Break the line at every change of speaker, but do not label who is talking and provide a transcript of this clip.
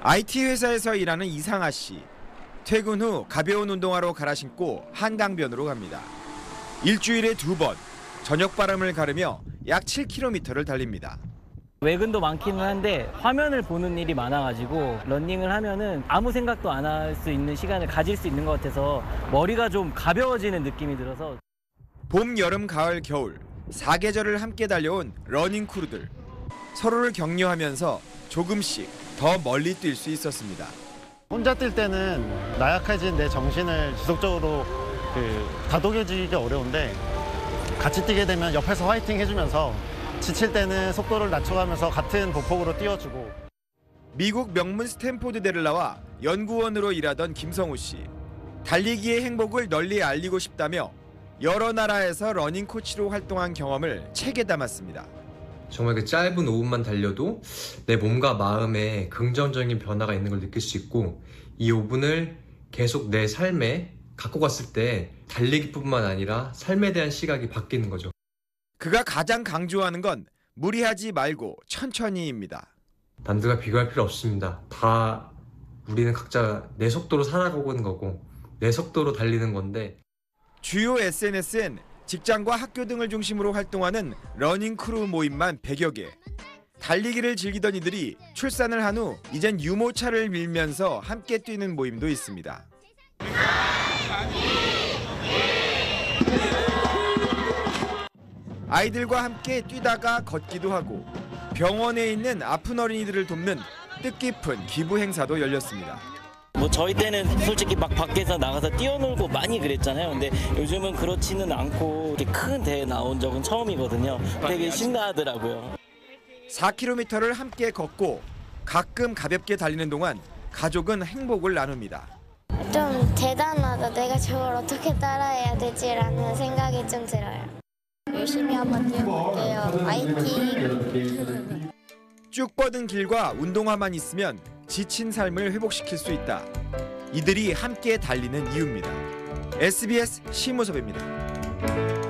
IT 회사에서 일하는 이상아 씨. 퇴근 후 가벼운 운동화로 갈아 신고 한강변으로 갑니다. 일주일에 2번, 저녁 바람을 가르며 약 7km를 달립니다.
외근도 많기는 한데 화면을 보는 일이 많아가지고 러닝을 하면은 아무 생각도 안 할 수 있는 시간을 가질 수 있는 것 같아서 머리가 좀 가벼워지는 느낌이 들어서.
봄, 여름, 가을, 겨울 4계절을 함께 달려온 러닝 크루들. 서로를 격려하면서 조금씩 더 멀리 뛸 수 있었습니다.
혼자 뛸 때는 나약해진 내 정신을 지속적으로 다독여지기 어려운데 같이 뛰게 되면 옆에서 화이팅 해주면서 지칠 때는 속도를 낮춰가면서 같은 보폭으로 띄워주고.
미국 명문 스탠포드대를 나와 연구원으로 일하던 김성우 씨. 달리기의 행복을 널리 알리고 싶다며 여러 나라에서 러닝 코치로 활동한 경험을 책에 담았습니다.
정말 그 짧은 5분만 달려도 내 몸과 마음에 긍정적인 변화가 있는 걸 느낄 수 있고, 이 5분을 계속 내 삶에 갖고 갔을 때 달리기뿐만 아니라 삶에 대한 시각이 바뀌는 거죠.
그가 가장 강조하는 건 무리하지 말고 천천히입니다.
남들과 비교할 필요 없습니다. 다 우리는 각자 내 속도로 살아가고 있는 거고 내 속도로 달리는 건데.
주요 SNS엔 직장과 학교 등을 중심으로 활동하는 러닝 크루 모임만 100여 개. 달리기를 즐기던 이들이 출산을 한 후 이젠 유모차를 밀면서 함께 뛰는 모임도 있습니다. 아이들과 함께 뛰다가 걷기도 하고 병원에 있는 아픈 어린이들을 돕는 뜻깊은 기부 행사도 열렸습니다.
저희 때는 솔직히 막 밖에서 나가서 뛰어놀고 많이 그랬잖아요. 근데 요즘은 그렇지는 않고 이렇게 큰 대회 나온 적은 처음이거든요. 되게 신나하더라고요.
4km를 함께 걷고 가끔 가볍게 달리는 동안 가족은 행복을 나눕니다.
좀 대단하다. 내가 저걸 어떻게 따라해야 되지라는 생각이 좀 들어요. 열심히 한번 뛰어볼게요. 화이팅!
쭉 뻗은 길과 운동화만 있으면 지친 삶을 회복시킬 수 있다. 이들이 함께 달리는 이유입니다. SBS 심우섭입니다.